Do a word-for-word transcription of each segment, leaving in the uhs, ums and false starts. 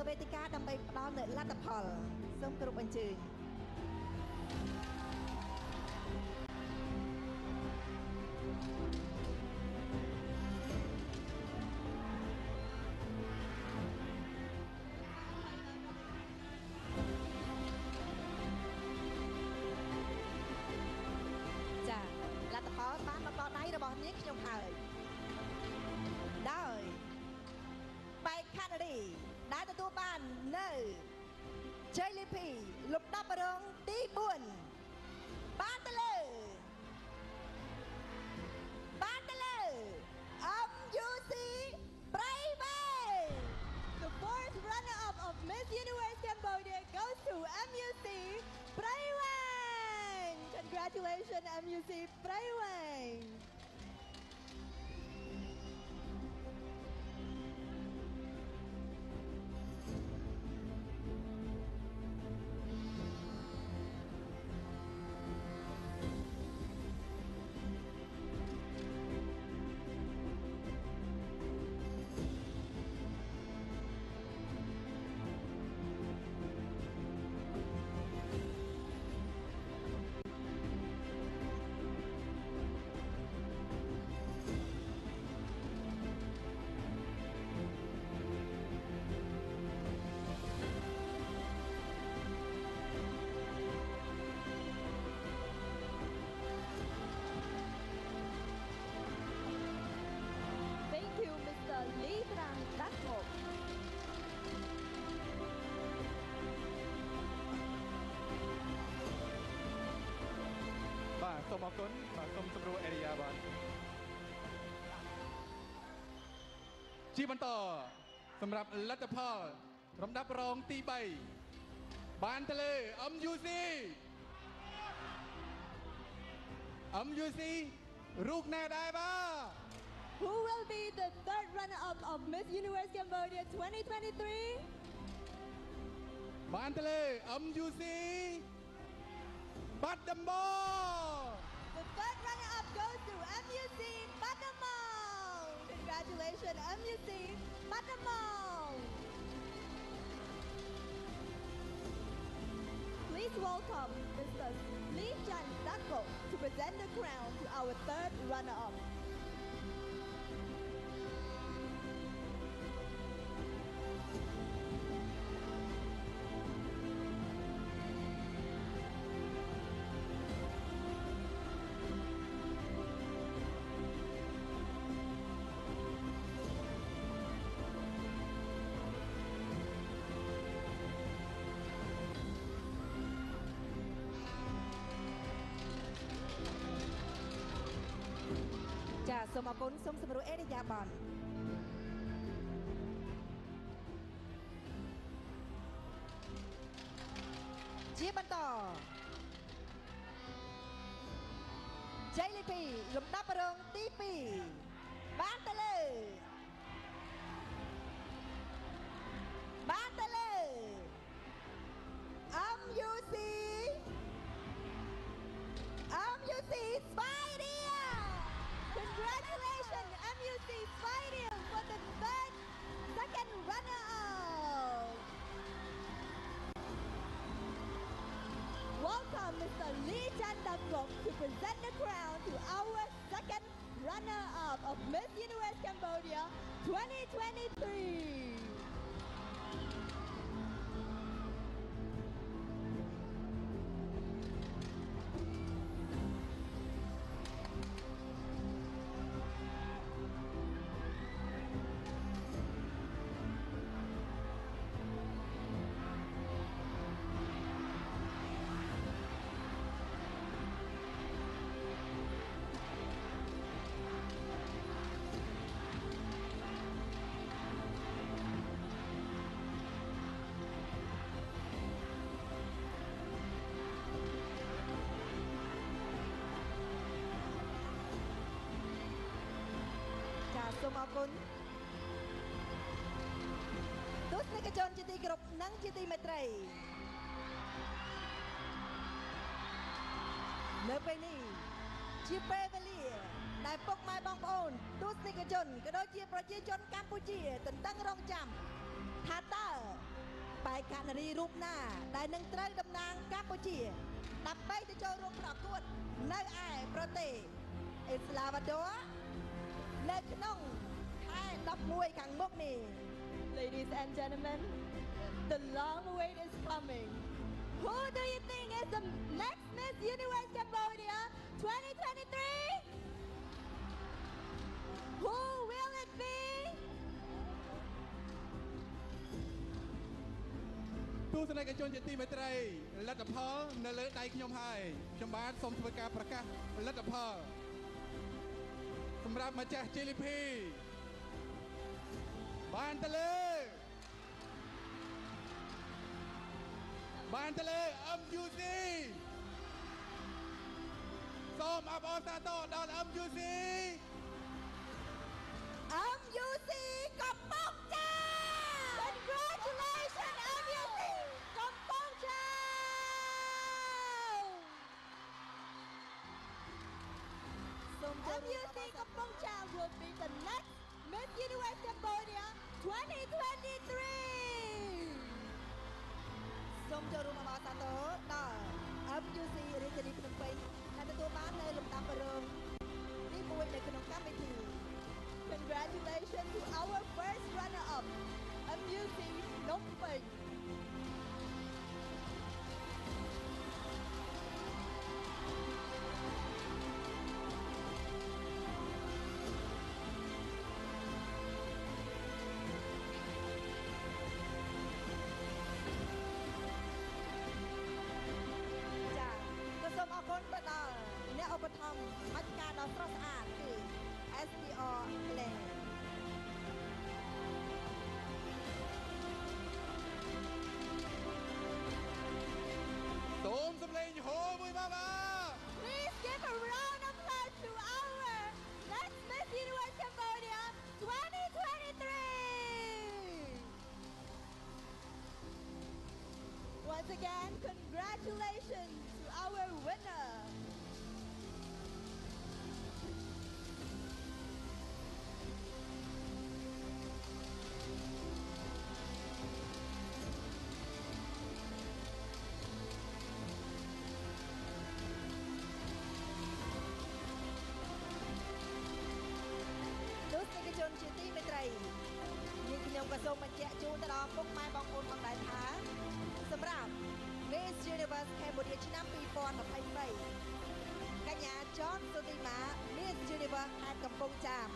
វេទិកាដើម្បីផ្ដល់នូវលទ្ធផលសូមគោរពអញ្ជើញចាលទ្ធផលបានមកដល់ដៃរបស់នាងខ្ញុំហើយដោយបែកខាត់រីដែលទទួលបាននៅជ័យលាភីលំដាប់រងទីបួនបានទៅលើបានទៅលើ em u xê ប្រៃវែង The fourth runner-up of Miss Universe Cambodia goes to เอ็ม ยู ซี ប្រៃវែង Congratulations เอ็ม ยู ซี ប្រៃវែងលីត្រាំដាស់មកបាទសូមអរគុណបាទសូមសម្រួលអេរីយ៉ាបាទជាបន្តសម្រាប់លទ្ធផលលំដាប់រងទីបីបានទៅលើ เอ็ม ยู ซี เอ็ม ยู ซี រូបណាដែរបាទ Who will be the third runner-up of Miss Universe Cambodia twenty twenty-three? បានទៅលើ เอ็ม ยู ซี បាត់ដំបង The third runner-up goes to เอ็ม ยู ซี បាត់ដំបង Congratulations เอ็ม ยู ซี បាត់ដំបង Please welcome Mister Lee Chan Dako to present the crown to our third runner-up. ចាសូមអរគុណសូមសម្រួលអេរីយ៉ាបនជាបន្តជ័យលាភីលំដាប់រងទីពីរបានទៅលើបានទៅលើ เอ็ม ยู ซี เอ็ม ยู ซี Spider Congratulations เอ็ม ยู ซี Spider for the third second runner-up. Welcome Mister Lee Chan Dangok to present the crown to our second runner-up of Miss Universe Cambodia twenty twenty-three. សូមអរគុណទស្សនិកជនជាទីគោរពនិងជាទីមេត្រីនៅពេលនេះជាពេលវេលាដែលពុកម៉ែបងប្អូនទស្សនិកជនក៏ដូចជាប្រជាជនកម្ពុជាទន្ទឹងរង់ចាំថាតើយកានារីរូបណាដែលនឹងត្រូវតំណាងកម្ពុជាដើម្បីទៅចូលរួមប្រកួតនៅឯប្រទេសអេស្លាវ៉ាដូនៅក្នុងខែដប់មួយខាងមុខនេះ Ladies and gentlemen, the long wait is coming. Who do you think is the next Miss Universe Cambodia twenty twenty-three? Who will it be? ទស្សនិកជនជាទីមេត្រីលទ្ធផលនៅលើដៃខ្ញុំហើយខ្ញុំបាទសូមធ្វើការប្រកាសលទ្ធផលសម្រាប់ម្ចាស់ J L P បានទៅលើបានទៅលើ M U C សូមអបអរសាទរដល់ M U C M U C កំពុងចាម Congratulations, M U C! Kampong Chao! សូមចូល M U C Kampong Chao will be the next Miss Universe Cambodia twenty twenty-three. សូមចូលរួមអបអរសាទរដល់ M U C រាជធានីភ្នំពេញដែលទទួលបាននៅលំដាប់រងទីមួយនៅក្នុងកម្មវិធី Congratulations to our first runner-up, M U C Phnom Penh. ចា៎ក៏សូមអរគុណទៅដល់អ្នកឧបត្ថម្ភមជ្ឈការដ៏ស្រស់ស្អាតគឺ S P R Land សូមសម្លេងហូមួយមកបាទ Please give a round of applause to our next Miss Universe Cambodia twenty twenty-three. Once again, congratulations to our winner. Đốt những cái chân chia tí mấy trầy Nhưng khi nhóm cả sông mà chạy chú ta đó Phúc mai bóng ôn bằng đại thá Xâm rạp Miss Universe Cambodia chín năm hai không hai bảy Cả nhà John Sotima Miss Universe hai cầm bông chàm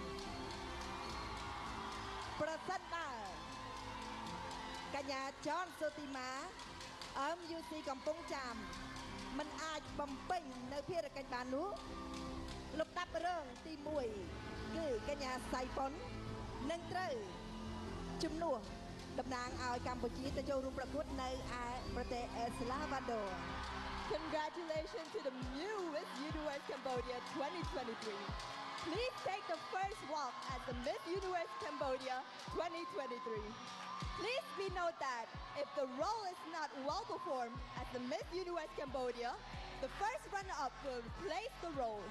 Presenter Cả nhà John Sotima M U C កំពុងចាំមិនអាចបំពេញនៅភារកិច្ចបាននោះលំដាប់រឿងទីមួយគឺកញ្ញាសៃប៉ុននឹងត្រូវជំនួសតំណាងឲ្យកម្ពុជាទៅចូលរួមប្រកួតនៅឯប្រទេសអេស្លាវ៉ាដូ Congratulations to the new Miss Universe Cambodia twenty twenty-three. Please take the first walk as the Miss Universe Cambodia twenty twenty-three. Please be note that if the role is not well performed as the Miss Universe Cambodia, the first runner-up will replace the role.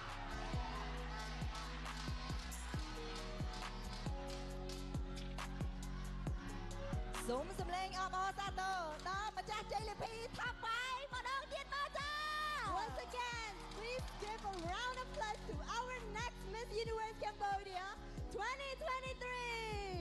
សូមសម្លេងអបអរសាទរដល់ម្ចាស់ J L P ថាបាយម្ដងទៀតមកចា Once again, please give a round of applause to our next Miss Universe Cambodia twenty twenty-three.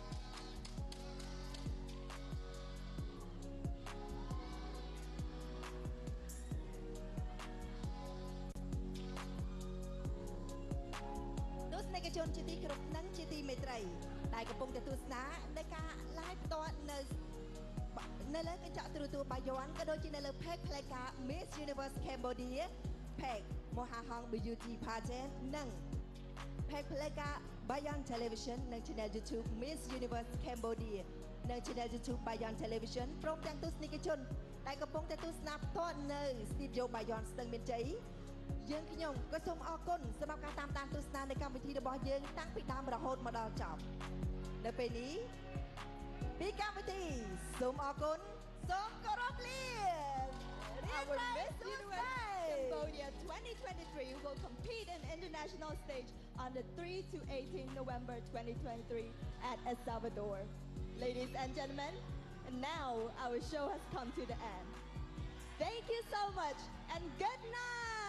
ទស្សនិកជនជាទីគោរពនិងជាទីមេត្រីដែលកំពុងតែទស្សនានៃការ live ផ្ទាល់នៅនៅលើកញ្ចក់ទូរទស្សន៍បាយ័នក៏ដូចជានៅលើ page ផ្លេកា Miss Universe Cambodia page មហាហង Beauty Pageant និង page ផ្លេកា Bayon Television និង Channel YouTube Miss Universe Cambodia និង Channel YouTube Bayon Television ព្រមទាំងទស្សនិកជនដែលកំពុងតែទស្សនាផ្ទាល់នៅ Studio Bayon ស្ទឹងមានជ័យយើងខ្ញុំក៏សូមអរគុណសម្រាប់ការតាមដានទស្សនានៃកម្មវិធីរបស់យើងតាំងពីដើមរហូតមកដល់ចប់នៅពេលនេះពីកម្មវិធីសូមអរគុណសូមគោរពលា Our Miss Universe Cambodia twenty twenty-three will compete in international stage on the three to eighteen November twenty twenty-three at El Salvador. Ladies and gentlemen, And now our show has come to the end. Thank you so much and good night!